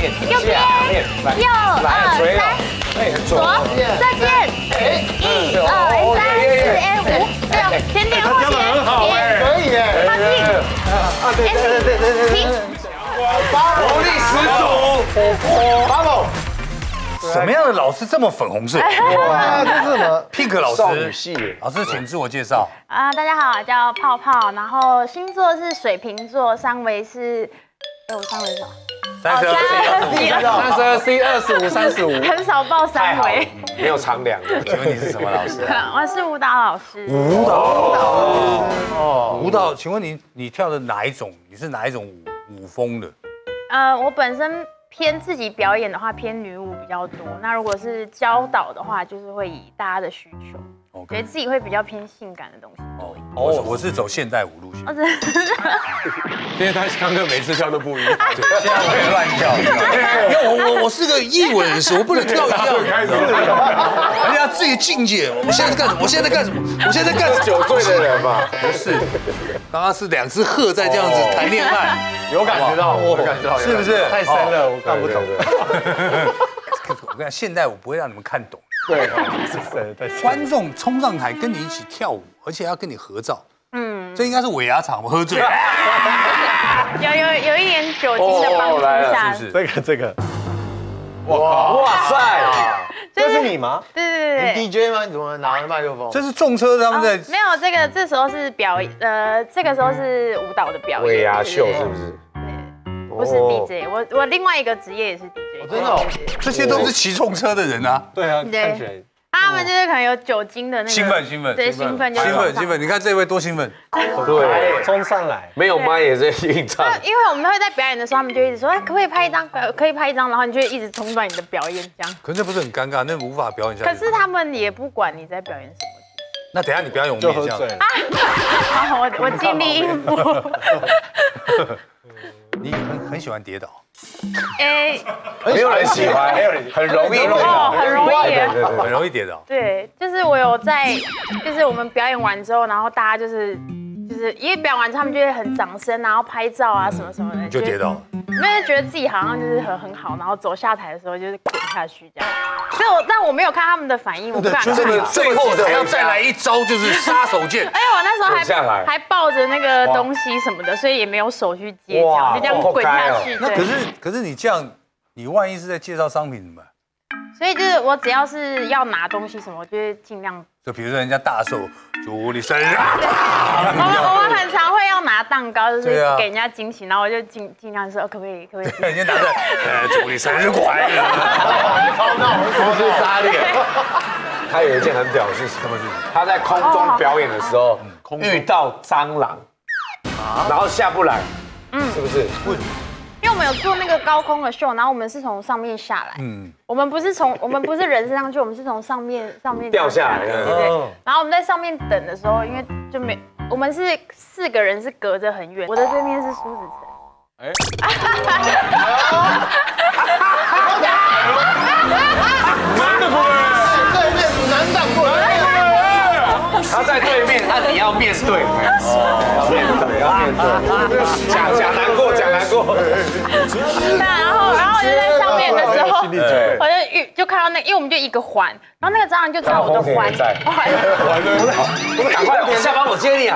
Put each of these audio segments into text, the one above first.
右边，右2、3，左，再见，1、2、3、4、5、6，前点后前， 可以耶， 放进，停， 活力十足，Bravo！ 什么样的老师这么粉红色？ 哇，这是什么 ？Pink 老少女师， 系， 老师请自我介绍。 大家好，叫泡泡，然后星座是水瓶座，三围是，我三围是什么 32 C 25 35， 很少报三围。 没有长梁的。 请问你是什么老师？ 我是舞蹈老师。 舞蹈，请问你跳的哪一种？你是哪一种舞风的？ 我本身偏自己表演的话，偏女舞比较多。那如果是教导的话，就是会以大家的需求，觉得自己会比较偏性感的东西。 我是走现代舞路线。 因为他刚哥每次跳都不一样， 对，现在我也乱跳。因为我是个艺文人士，我不能跳一样。人家自己境界。我现在在干什么？我现在在干什么？我现在在干 9岁的人嘛， 不是，刚刚是2只鹤在这样子谈恋爱， 有感觉到，我感觉到， 是不是？ 太深了，我看不懂。 我跟你讲，现代舞不会让你们看懂。 对，是观众冲上台跟你一起跳舞，而且要跟你合照。这应该是尾牙场，我喝醉了。 有一点酒精的帮助下， 是不是？ 这个，哇塞， 这是你吗？ 对你 DJ 吗？你怎么拿着麦克风？ 这是重车他们在没有这时候是表演，这个时候是舞蹈的表演。 尾牙秀是不是？ 不是 DJ，我另外一个职业也是 DJ。 真的哦， 这些都是骑重车的人啊。 对啊， 对看起来他们就是可能有酒精的那个兴奋， 对，兴奋， 兴奋！你看这位多兴奋， 对， 冲上来， 没有麦也是硬唱。 因为我们会在表演的时候，他们就一直说，可不可以拍一张？可以拍一张，然后你就会一直冲断你的表演这样。 可是这不是很尴尬？那无法表演下去。 可是他们也不管你在表演什么。 那等一下你表演，我们也这样。 好，我尽力应付。 你很喜欢跌倒。 没有人喜欢，很容易跌倒， 很容易， 很容易跌倒。 对，就是我有在，就是我们表演完之后，然后大家就是因为表演完之后，他们就会很掌声，然后拍照啊什么什么的， 就跌倒了。 没有觉得自己好像就是很好，然后走下台的时候就是滚下去这样。但我没有看他们的反应，我不敢看。 就是你最后还要再来一招，就是杀手鐧。 哎，我那时候还抱着那个东西什么的，所以也没有手去接，就这样滚下去。 那可是你这样，你万一是在介绍商品怎么办？ 所以就是我只要是要拿东西什么，我就会尽量。 就比如说人家大寿，祝你生日。 我们很常会要拿蛋糕，就是给人家惊喜，然后我就尽量说，可不可以？ 人家拿着，祝你生日快乐。 超闹，是不是炸裂？他有一件很屌的事情，他在空中表演的时候遇到蟑螂，然后下不来，是不是？为什么？ 因为我们有做那个高空的秀，然后我们是从上面下来，我们不是人升上去，我们是从上面掉下来， 对。然后我们在上面等的时候，因为就我们是4个人是隔着很远，我的对面是苏子成， 难挡过来。 他在对面，你要面对，要面对，讲难过。 然后我就在上面的时候，我就看到因为我们就一个环，然后那个蟑螂就在我的环， 赶快下班我接你啊！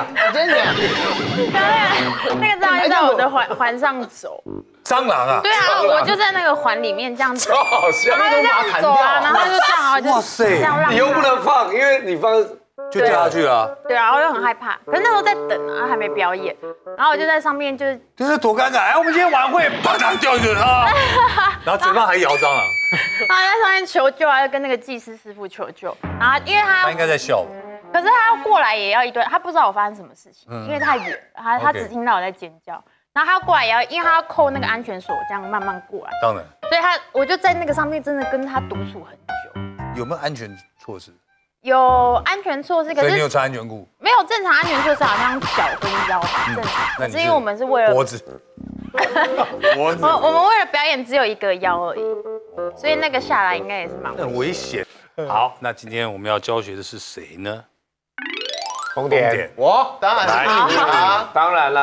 那个蟑螂就在我的环上走。 蟑螂啊？ 对啊，我就在那个环里面这样子， 超好笑， 然后就这样走啊，然后就这样啊，哇塞，这样让你又不能放，因为你放就掉下去了。 对啊，我就很害怕。可是那时候在等啊，还没表演，然后我就在上面就是多尴尬。哎，我们今天晚会，啪嗒掉一个啊，然后嘴巴还咬蟑螂， 然后在上面求救啊，跟那个技师师傅求救。然后因为他应该在笑吧？ 可是他要过来也要一堆，他不知道我发生什么事情，因为太远，他只听到我在尖叫。然后他过来也要，因为他要扣那个安全锁，这样慢慢过来。 当然。 所以我就在那个上面真的跟他独处很久。 有没有安全措施？ 有安全措施，可是所以你有穿安全裤？ 没有正常安全措施，好像脚跟腰正常。可是因为我们是为了脖子， 我们为了表演只有一个腰而已，所以那个下来应该也是蛮危险。好，那今天我们要教学的是谁呢？ 红点， 我当然是你啦， 当然啦。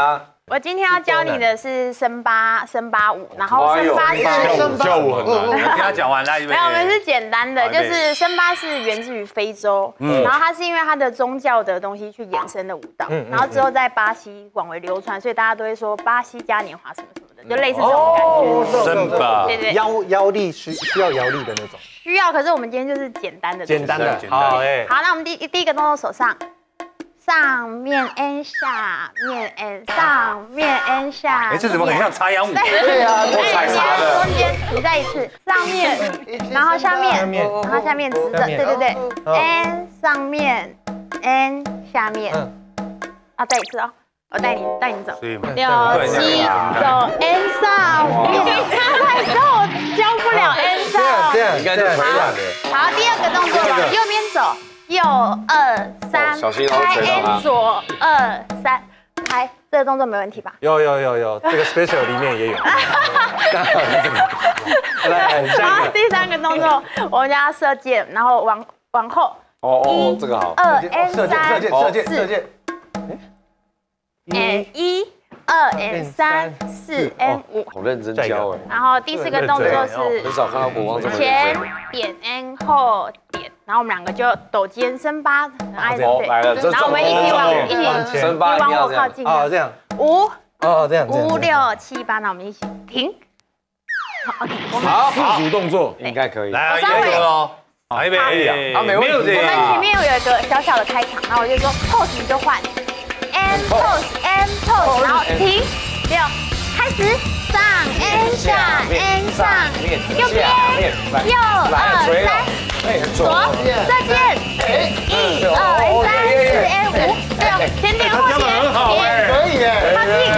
我今天要教你的是升八舞，然后升八是跳舞很难。 跟他讲完了， 没有，我们是简单的，就是升八是源自于非洲，然后它是因为它的宗教的东西去衍生的舞蹈，然后之后在巴西广为流传，所以大家都会说巴西嘉年华什么什么的，就类似这种感觉。 升八， 对对， 腰力需要腰力的那种。 需要，可是我们今天就是简单的。 简单的，好哎。 好，那我们第一个动作手上。上面 and 下面 and 上面 and 下。 哎，这怎么很像插秧舞？ 对啊， 我踩啥的？ 中间，你再一次，上面，然后下面，然后下面直的，对对对 ，and 上面 and 下面。啊，再一次哦，我带你走。6、7走 and 上面。太高，我教不了 and 上。 这样， 应该就腿软了。 好，第二个动作往右边走。右2、3， 小心哦， 拍 N 左2、3，拍，这个动作没问题吧？ 有，这个 special 里面也有。来， 然后第三个动作，我们叫射箭，然后往后。 哦，这个好。 2 N 3 射箭。 1 2 N 3 4 N 5。 好认真教哎。 然后第四个动作是很少看到国王这么前点 N 后点，然后我们两个就抖肩升八，很爱的对。 来了， 然后我们一起升八往我靠近。 哦，这样。 5 这样。 5、6、7、8，那我们一起停。 好， 自主动作应该可以。 来，一个喽。还没， 他没问题。 我们前面有一个小小的开场，然后我就说 pose 你就换 ，and pose，and pose， 然后停，6，开始上 and 下 and 上，右边右2、3，左射箭，1、2、3、4 N 5、6，前点后点， 可以耶， 靠近，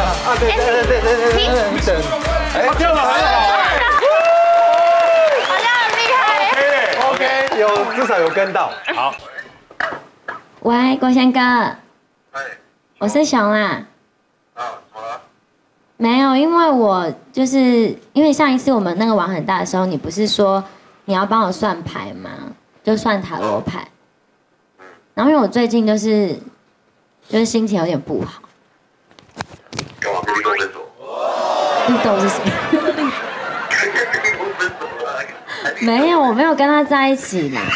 对， 他跳得很好哎。 好像很厉害。 OK，至少有跟到。 好。 喂，国贤哥。我是熊啦。 怎么了？ 没有，因为我就是因为上一次我们那个玩很大的时候，你不是说你要帮我算牌吗？就算塔罗牌。然后因为我最近就是心情有点不好。 干嘛跟绿豆分手？ 绿豆是谁？没有，我没有跟他在一起啦。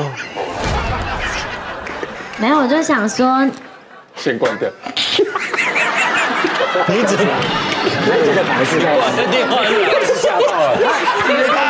没有，我就想说。 先关掉。 你这个台是我的电话是吓到了。